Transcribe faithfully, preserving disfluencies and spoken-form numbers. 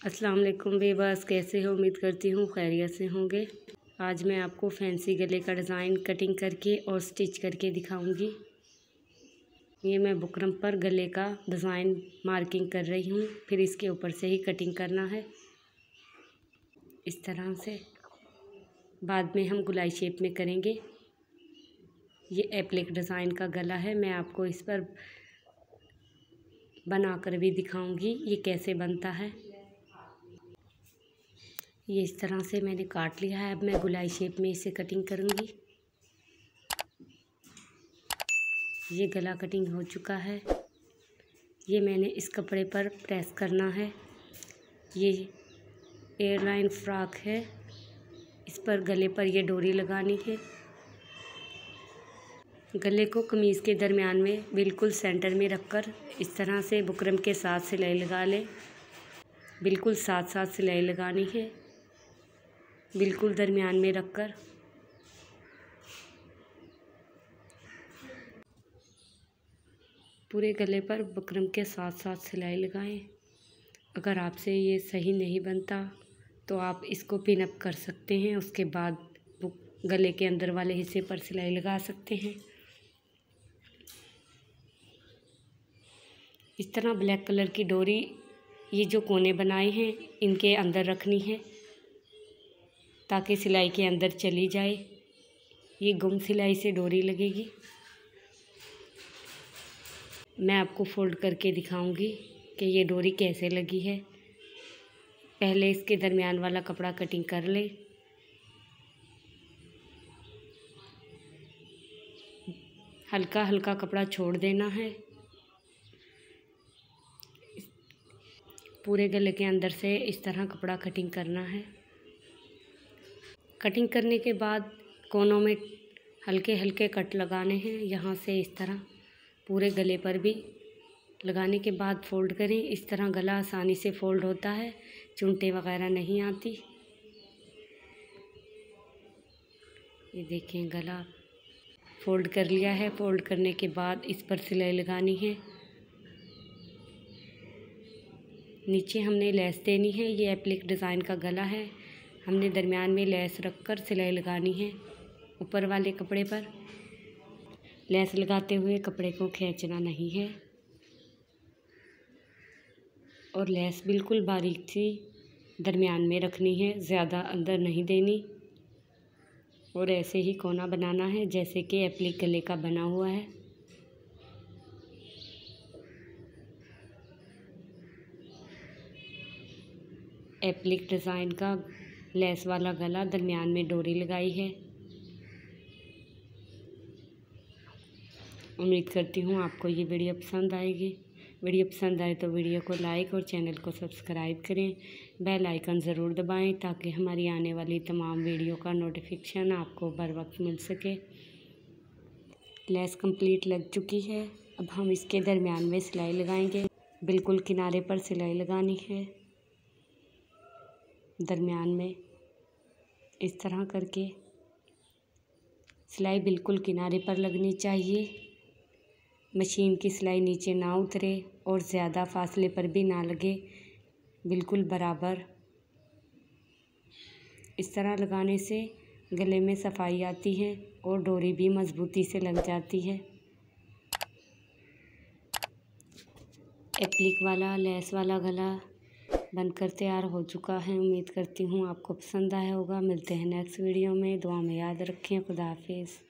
अस्सलाम वालेकुम वीवर्स, कैसे हो? उम्मीद करती हूँ खैरियत से होंगे। आज मैं आपको फैंसी गले का डिज़ाइन कटिंग करके और स्टिच करके दिखाऊंगी। ये मैं बुकरम पर गले का डिज़ाइन मार्किंग कर रही हूँ, फिर इसके ऊपर से ही कटिंग करना है इस तरह से। बाद में हम गुलाई शेप में करेंगे। ये एप्लिक डिज़ाइन का गला है, मैं आपको इस पर बनाकर भी दिखाऊंगी ये कैसे बनता है। ये इस तरह से मैंने काट लिया है। अब मैं गुलाई शेप में इसे कटिंग करूंगी। ये गला कटिंग हो चुका है। ये मैंने इस कपड़े पर प्रेस करना है। ये एयरलाइन फ्रॉक है, इस पर गले पर ये डोरी लगानी है। गले को कमीज़ के दरमियान में बिल्कुल सेंटर में रखकर इस तरह से बुकरम के साथ सिलाई लगा लें। बिल्कुल साथ साथ सिलाई लगानी है, बिल्कुल दरमियान में रखकर। पूरे गले पर बुकरम के साथ साथ सिलाई लगाएं। अगर आपसे ये सही नहीं बनता तो आप इसको पिन अप कर सकते हैं, उसके बाद गले के अंदर वाले हिस्से पर सिलाई लगा सकते हैं। इस तरह ब्लैक कलर की डोरी, ये जो कोने बनाए हैं इनके अंदर रखनी है ताकि सिलाई के अंदर चली जाए। ये गुम सिलाई से डोरी लगेगी। मैं आपको फोल्ड करके दिखाऊंगी कि ये डोरी कैसे लगी है। पहले इसके दरमियान वाला कपड़ा कटिंग कर ले। हल्का हल्का कपड़ा छोड़ देना है। पूरे गले के अंदर से इस तरह कपड़ा कटिंग करना है। कटिंग करने के बाद कोनों में हल्के हल्के कट लगाने हैं, यहाँ से इस तरह पूरे गले पर भी लगाने के बाद फोल्ड करें। इस तरह गला आसानी से फोल्ड होता है, चुनटे वगैरह नहीं आती। ये देखें, गला फोल्ड कर लिया है। फोल्ड करने के बाद इस पर सिलाई लगानी है। नीचे हमने लेस देनी है। ये एप्लिक डिज़ाइन का गला है, हमने दरमियान में लेस रखकर सिलाई लगानी है। ऊपर वाले कपड़े पर लेस लगाते हुए कपड़े को खींचना नहीं है और लेस बिल्कुल बारीक सी दरमियान में रखनी है, ज़्यादा अंदर नहीं देनी। और ऐसे ही कोना बनाना है जैसे कि एप्लिक गले का बना हुआ है। एप्लिक डिज़ाइन का लेस वाला गला, दरमियान में डोरी लगाई है। उम्मीद करती हूँ आपको ये वीडियो पसंद आएगी। वीडियो पसंद आए तो वीडियो को लाइक और चैनल को सब्सक्राइब करें। बेल आइकन ज़रूर दबाएं ताकि हमारी आने वाली तमाम वीडियो का नोटिफिकेशन आपको बर वक्त मिल सके। लेस कंप्लीट लग चुकी है। अब हम इसके दरमियान में सिलाई लगाएंगे। बिल्कुल किनारे पर सिलाई लगानी है, दरमियान में इस तरह करके सिलाई बिल्कुल किनारे पर लगनी चाहिए। मशीन की सिलाई नीचे ना उतरे और ज़्यादा फासले पर भी ना लगे, बिल्कुल बराबर। इस तरह लगाने से गले में सफाई आती है और डोरी भी मज़बूती से लग जाती है। एप्लिक वाला लेस वाला गला बनकर तैयार हो चुका है। उम्मीद करती हूँ आपको पसंद आया होगा। मिलते हैं नेक्स्ट वीडियो में। दुआ में याद रखें। खुदा हाफिज़।